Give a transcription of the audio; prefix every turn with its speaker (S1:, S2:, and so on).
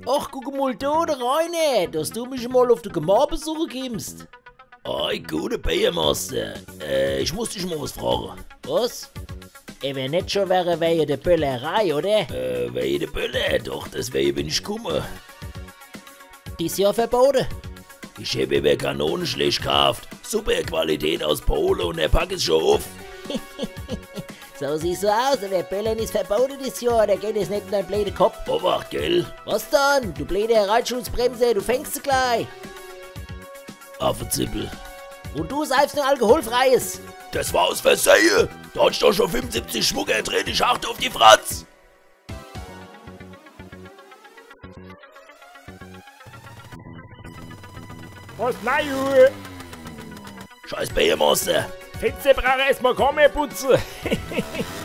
S1: Ach, guck mal da, der Reine, dass du mich mal auf den Gemar besuchen kommst.
S2: Hi, gute Biermaster. Ich muss dich mal was fragen.
S1: Was? Wenn nicht schon wäre wegen der Böllerei, oder?
S2: Wegen der Böller? Doch, deswegen bin ich gekommen.
S1: Die ist ja verboten.
S2: Ich habe mir Kanonenschlecht gekauft. Super Qualität aus Polen und er packt es schon auf.
S1: So sieht so aus, der Böllern ist verboten dieses Jahr, da geht es nicht in deinen blöden Kopf.
S2: Obacht, gell?
S1: Was dann? Du blöde Reitschutzbremse, du fängst sie gleich.
S2: Affenzippel.
S1: Und du seifst nur alkoholfreies.
S2: Das war aus Versehen. Da hat doch schon 75 Schmucker drin, ich achte auf die Fratz.
S3: Was nein, Junge?
S2: Scheiß Biermaster.
S3: Fetze brauche erstmal Kammer putzen.